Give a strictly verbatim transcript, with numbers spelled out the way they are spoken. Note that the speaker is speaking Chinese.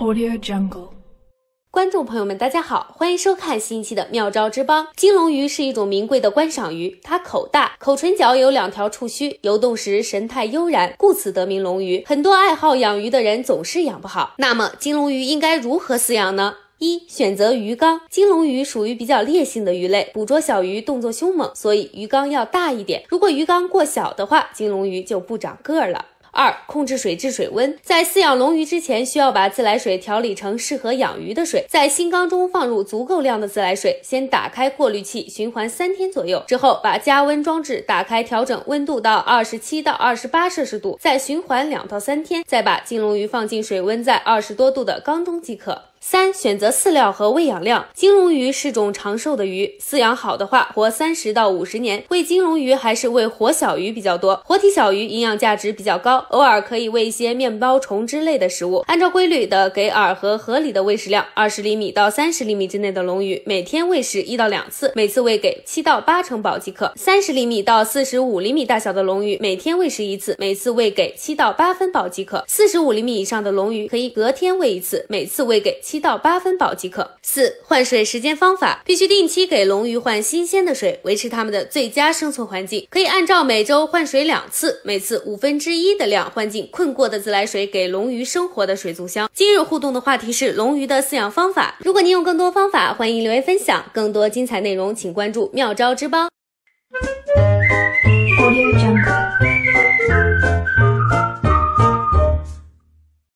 Audio Jungle。 观众朋友们大家好，欢迎收看新一期的妙招之邦。金龙鱼是一种名贵的观赏鱼，它口大，口唇角有两条触须，游动时神态悠然，故此得名龙鱼。很多爱好养鱼的人总是养不好，那么金龙鱼应该如何饲养呢？一、选择鱼缸。金龙鱼属于比较烈性的鱼类，捕捉小鱼动作凶猛，所以鱼缸要大一点。如果鱼缸过小的话，金龙鱼就不长个儿了。二、控制水质水温。在饲养龙鱼之前，需要把自来水调理成适合养鱼的水，在新缸中放入足够量的自来水，先打开过滤器循环三天左右，之后把加温装置打开，调整温度到二十七到二十八摄氏度，再循环两到三天，再把金龙鱼放进水温在二十多度的缸中即可。三、选择饲料和喂养量。金龙鱼是种长寿的鱼，饲养好的话活三十到五十年。喂金龙鱼还是喂活小鱼比较多，活体小鱼营养价值比较高，偶尔可以喂一些面包虫之类的食物。按照规律的给饵和合理的喂食量，二十厘米到三十厘米之内的龙鱼每天喂食一到两次，每次喂给七到八成饱即可。三十厘米到四十五厘米大小的龙鱼每天喂食一次，每次喂给七到八分饱即可。四十五厘米以上的龙鱼可以隔天喂一次，每次喂给七到八分饱即可。四、换水时间方法。必须定期给龙鱼换新鲜的水，维持它们的最佳生存环境。可以按照每周换水两次，每次五分之一的量换进困过的自来水，给龙鱼生活的水族箱。今日互动的话题是龙鱼的饲养方法。如果您有更多方法，欢迎留言分享。更多精彩内容请关注妙招之邦。